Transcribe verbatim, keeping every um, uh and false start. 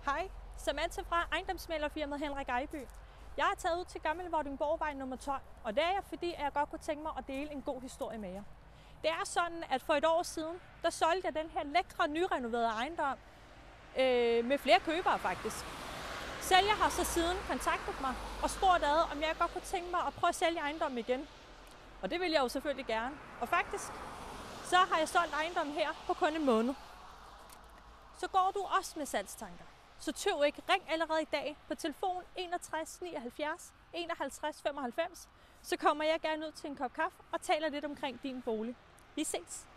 Hej, Samantha fra ejendomsmæglerfirmaet Henrik Ejby. Jeg er taget ud til Gammel Vordingborgvej nummer tolv, og det er jeg, fordi jeg godt kunne tænke mig at dele en god historie med jer. Det er sådan, at for et år siden, der solgte jeg den her lækre, nyrenoverede ejendom øh, med flere købere faktisk. Sælger har så siden kontaktet mig og spurgt ad, om jeg godt kunne tænke mig at prøve at sælge ejendommen igen. Og det vil jeg jo selvfølgelig gerne. Og faktisk, så har jeg solgt ejendommen her på kun en måned. Så går du også med salgstanker. Så tøv ikke, ring allerede i dag på telefon enogtres nioghalvfjerds enoghalvtreds femoghalvfems. Så kommer jeg gerne ud til en kop kaffe og taler lidt omkring din bolig. Vi ses!